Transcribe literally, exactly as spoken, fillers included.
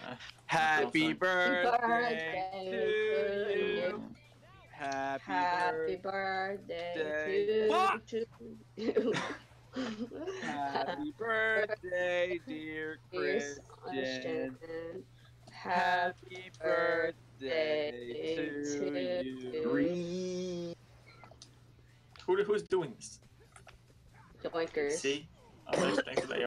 Happy birthday birthday to you. Happy, Happy birthday. birthday What? to you. Happy birthday, dear Dear Christian. Christian. Happy birthday Birthday to to you. you. Who, who's doing this? Yoinkers. See? I was expecting that